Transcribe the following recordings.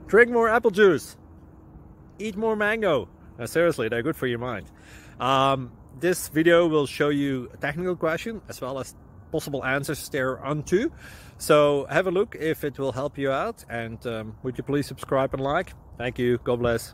Drink more apple juice. Eat more mango. Seriously, they're good for your mind. This video will show you a technical question as well as possible answers thereunto. So have a look if it will help you out, and would you please subscribe and like? Thank you. God bless.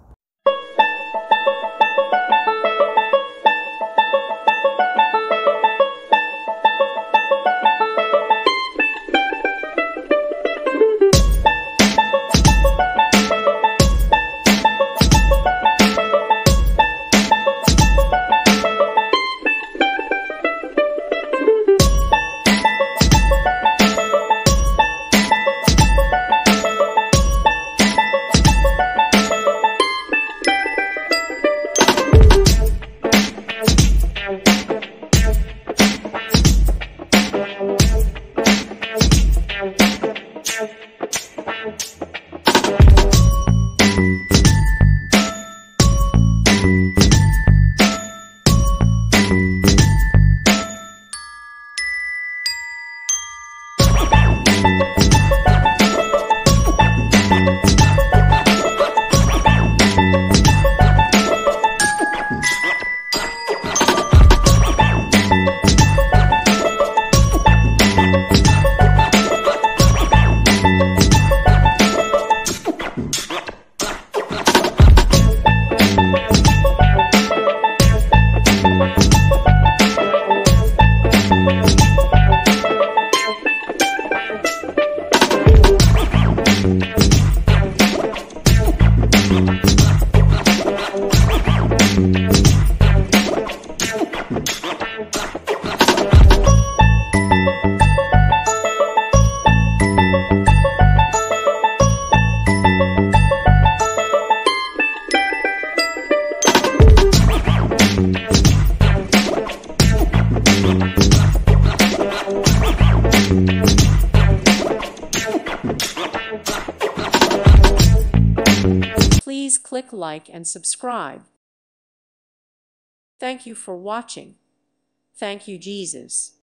Please click like and subscribe. Thank you for watching. Thank you, Jesus.